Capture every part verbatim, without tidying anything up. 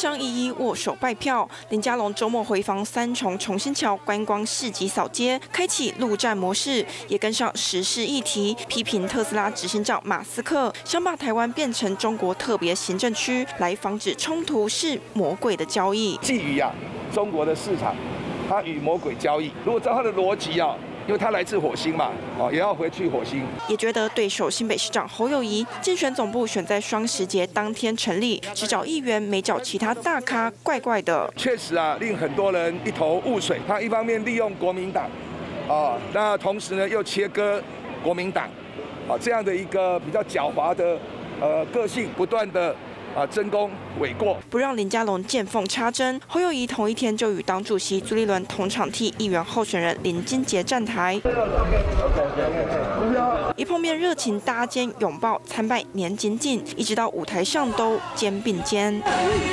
商一一握手拜票。林佳龙周末回访三重重新桥观光市集扫街，开启陆战模式，也跟上时事议题，批评特斯拉执行长马斯克想把台湾变成中国特别行政区，来防止冲突是魔鬼的交易。 基于啊中国的市场，它与魔鬼交易。如果照它的逻辑啊。 因为他来自火星嘛，哦，也要回去火星。 也觉得对手新北市长侯友宜竞选总部选在双十节当天成立，只找议员没找其他大咖，怪怪的。 确实啊，令很多人一头雾水。他一方面利用国民党，啊，那同时呢又切割国民党，啊，这样的一个比较狡猾的呃个性，不断的。 啊，争功诿过， 不让林佳龙见缝插针。侯友宜同一天就与党主席朱立伦同场替议员候选人林金杰站台，一碰面热情搭肩拥抱，参拜年紧紧，一直到舞台上都肩并肩。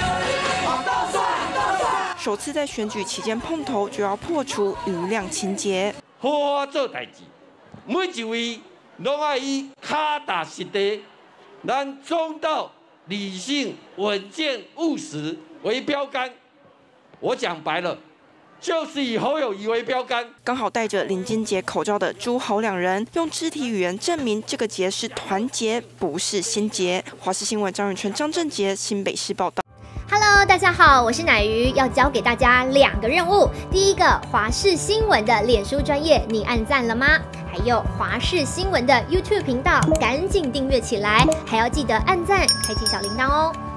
首次在选举期间碰头，就要破除余量情节。 好好做代志，每一位拢爱以脚踏实地，咱中道。 理性、稳健、务实为标杆，我讲白了，就是以侯友宜为标杆。 刚好戴着林金杰口罩的朱侯两人，用肢体语言证明这个结是团结，不是心结。华视新闻张远纯、张正杰新北市报道。 Hello， 大家好，我是乃瑜，要教给大家两个任务。第一个，华视新闻的脸书专页，你按赞了吗？还有华视新闻的 YouTube 频道，赶紧订阅起来，还要记得按赞，开启小铃铛哦。